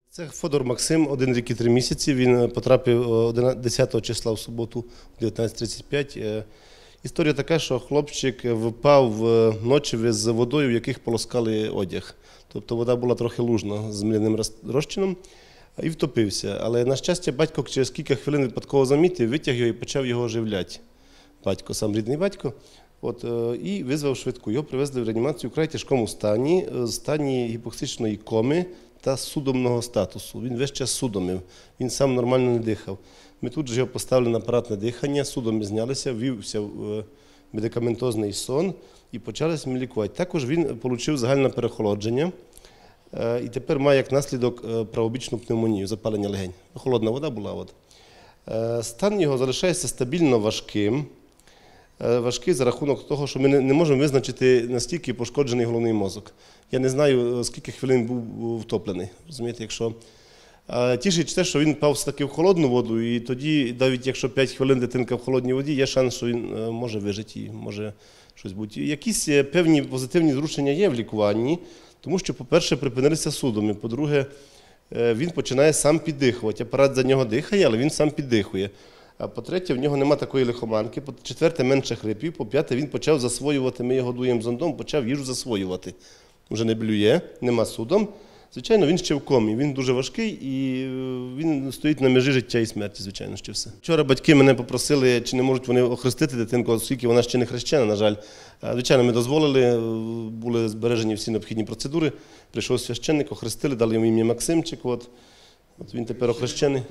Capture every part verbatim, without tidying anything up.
Це Фодор Максим, один рік і три місяці. Він потрапив десятого числа в суботу о дев'ятнадцята тридцять п'ять. Історія така, що хлопчик впав вночі з водою, в яких полоскали одяг. Тобто вода була трохи лужна з млинним розчином і втопився. Але, на щастя, батько через кілька хвилин випадково замітив, витяг його і почав його оживляти. Батько, сам рідний батько. От, і визвав швидку. Його привезли в реанімацію в край тяжкому стані, стані гіпоксичної коми та судомного статусу. Він весь час судомив, він сам нормально не дихав. Ми тут же його поставили на апаратне дихання, судоми знялися, ввівся в медикаментозний сон і почалися ми лікувати. Також він отримав загальне переохолодження і тепер має як наслідок правобічну пневмонію, запалення легень. Холодна вода була. От. Стан його залишається стабільно важким. Важкий за рахунок того, що ми не можемо визначити, наскільки пошкоджений головний мозок. Я не знаю, скільки хвилин був втоплений. Розумієте, якщо... Тішить те, що він впав таки в холодну воду, і тоді, навіть якщо п'ять хвилин дитинка в холодній воді, є шанс, що він може вижити і може щось бути. Якісь певні позитивні зрушення є в лікуванні, тому що, по-перше, припинилися судоми, по-друге, він починає сам піддихувати. Апарат за нього дихає, але він сам піддихує. А по-третє, в нього нема такої лихоманки, по-четверте, менше хрипів, по-п'яте, він почав засвоювати, ми його годуємо зондом, почав їжу засвоювати. Вже не блює, нема судом. Звичайно, він ще в комі, він дуже важкий і він стоїть на межі життя і смерті, звичайно, ще все. Вчора батьки мене попросили, чи не можуть вони охрестити дитинку, оскільки вона ще не хрещена, на жаль. Звичайно, ми дозволили, були збережені всі необхідні процедури. Прийшов священник, охрестили, дали йому ім'я Максимчик. От. От він тепер охрещений.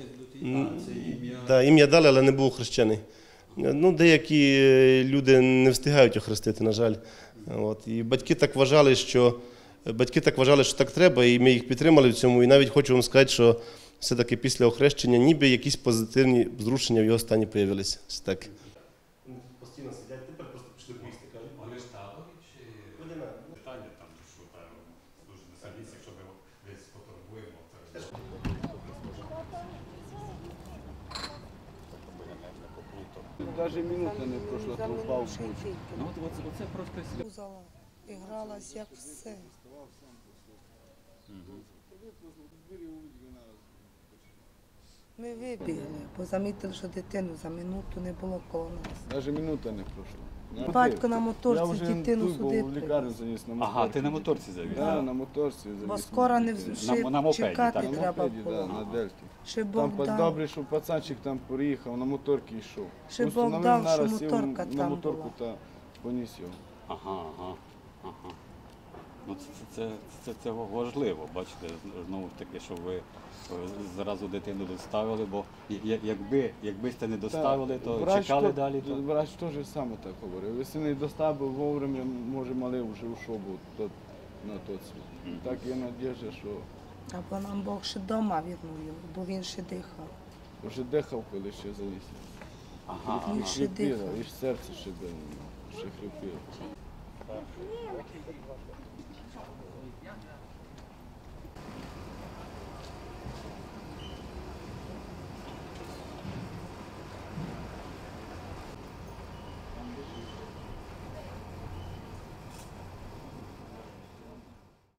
Да, ім'я дали, але не був охрещений. Ну, деякі люди не встигають охрестити, на жаль. От. І батьки так вважали, що Батьки так вважали, що так треба, і ми їх підтримали в цьому. І навіть хочу вам сказати, що все-таки після охрещення ніби якісь позитивні зрушення в його стані з'явилися. Так. Постійно сидять, тепер просто пішли поїсти, кажуть. Вони ставили чи питання там, що дуже не садіться, якщо ми десь поторгуємо. Навіть минута не пройшла, то впав. Ну от оце просто... І гралась як все. Ми вибігли, бо замітили, що дитину за минуту не було коло нас. Навіть минута не пройшла. Батько на моторці дитину сюди в лікарню заніс на моторці. Ага, ти на моторці завіз? Так, на моторці завіз. Бо скоро не На- ще чекати На треба мопеді, було. да, на дельті. Ще Там Бог по- дав, добре, що пацанчик там приїхав, на моторці йшов. Ще Бог Установив дав, що нараз, сів моторка на там моторку була. та поніс його. Ага, ага, ага. Ну, це, це, це, це важливо, бачите, знову ж таки, що ви зразу дитину доставили, бо я- якби, якби сте не доставили, то Врач чекали то- далі. То... Врач теж саме так говорив. Якщо не доставив вовремя, може малий вже ушов був то- на той світ. Так є надіжда, що або нам Бог ще вдома відновив, бо він ще дихав. вже дихав, коли ще заніс. Ага, Він ага. ще Хрипіло, дихав. і ж серце ще било, ще хрипіло.